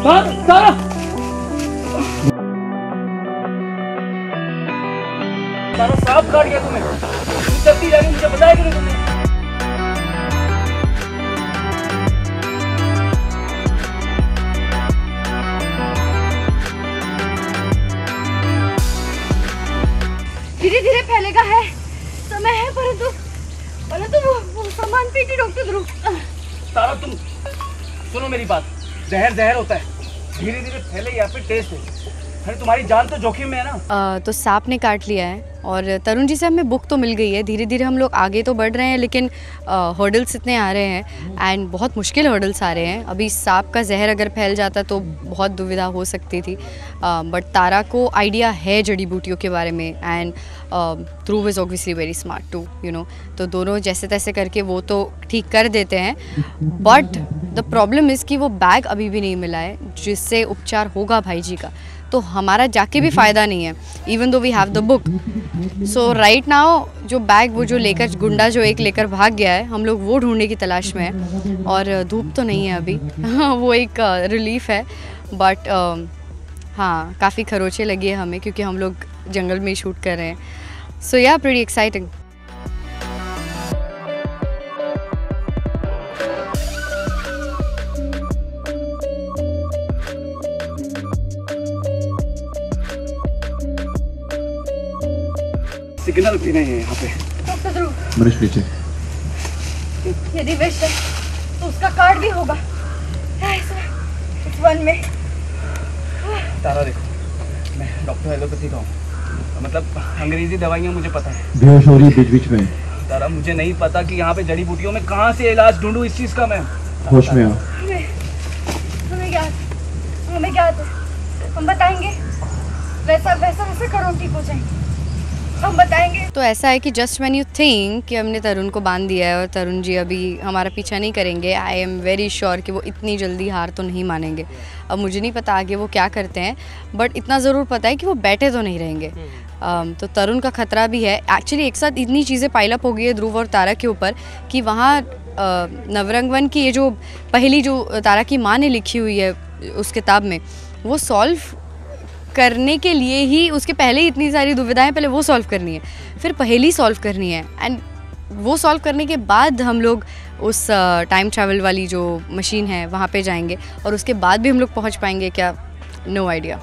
तारा तारा सांप काट गया तुम्हें। तुम चलती जाएगी, मुझे बताया कि नहीं तुमने? धीरे धीरे फैलेगा है, समय है, परंतु वो सामान पीटी डॉक्टर ध्रुव। तारा तुम सुनो मेरी बात, जहर होता है, धीरे धीरे फैले या फिर टेस्ट है। अरे तुम्हारी जान तो जोखिम में है ना। तो सांप ने काट लिया है और तरुण जी से हमें बुक तो मिल गई है। धीरे धीरे हम लोग आगे तो बढ़ रहे हैं, लेकिन हर्डल्स इतने आ रहे हैं एंड बहुत मुश्किल हर्डल्स आ रहे हैं। अभी सांप का जहर अगर फैल जाता तो बहुत दुविधा हो सकती थी, बट तारा को आइडिया है जड़ी बूटियों के बारे में and Dhruv is obviously very smart too you know. तो दोनों जैसे तैसे करके वो तो ठीक कर देते हैं, बट द प्रॉब्लम इज़ कि वो बैग अभी भी नहीं मिला है जिससे उपचार होगा भाई जी का। तो हमारा जाके भी फ़ायदा नहीं है, even though we have the book. So right now जो बैग वो जो लेकर गुंडा जो एक लेकर भाग गया है, हम लोग वो ढूंढने की तलाश में है। और धूप तो नहीं है अभी वो एक रिलीफ है, बट हाँ काफ़ी खरोचे लगी है हमें क्योंकि हम लोग जंगल में शूट कर रहे हैं। सो या प्रीटी एक्साइटिंग। सिग्नल भी नहीं है यहाँ पे। डॉक्टर ध्रुव, मनीष पीछे। यदि विष है तो उसका कार्ड भी होगा। वन में। तारा देखो, मैं डॉक्टर एलोपैथी का हूँ, मतलब अंग्रेजी दवाइयाँ मुझे पता है। बेहोश हो रही है बीच में। तारा मुझे नहीं पता कि यहाँ पे जड़ी बूटियों में कहाँ से इलाज ढूंढूं इस चीज़ का मैं। होश में आओ। हमें क्या आता है, हम बताएंगे। वैसा करो, ठीक हो जाएंगे, हम बताएंगे। तो ऐसा है कि जस्ट व्हेन यू थिंक कि हमने तरुण को बांध दिया है और तरुण जी अभी हमारा पीछा नहीं करेंगे, आई एम वेरी श्योर कि वो इतनी जल्दी हार तो नहीं मानेंगे। अब मुझे नहीं पता आगे वो क्या करते हैं, बट इतना ज़रूर पता है कि वो बैठे तो नहीं रहेंगे। तो तरुण का खतरा भी है। एक्चुअली एक साथ इतनी चीज़ें पाइलअप हो गई है ध्रुव और तारा के ऊपर कि वहाँ नवरंगवन की ये जो पहली जो तारा की माँ ने लिखी हुई है उस किताब में, वो सॉल्व करने के लिए ही उसके पहले ही इतनी सारी दुविधाएं, पहले वो सॉल्व करनी है, फिर पहेली सॉल्व करनी है, एंड वो सॉल्व करने के बाद हम लोग उस टाइम ट्रैवल वाली जो मशीन है वहाँ पे जाएंगे, और उसके बाद भी हम लोग पहुँच पाएंगे क्या, नो आइडिया।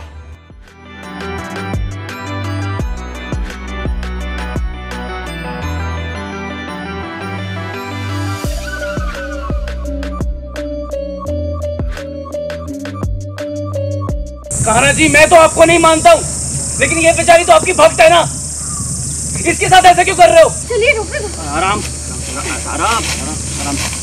कहना जी, मैं तो आपको नहीं मानता हूँ, लेकिन ये बेचारी तो आपकी भक्त है ना, इसके साथ ऐसा क्यों कर रहे हो? चलिए डॉक्टर, आराम आराम आराम आराम।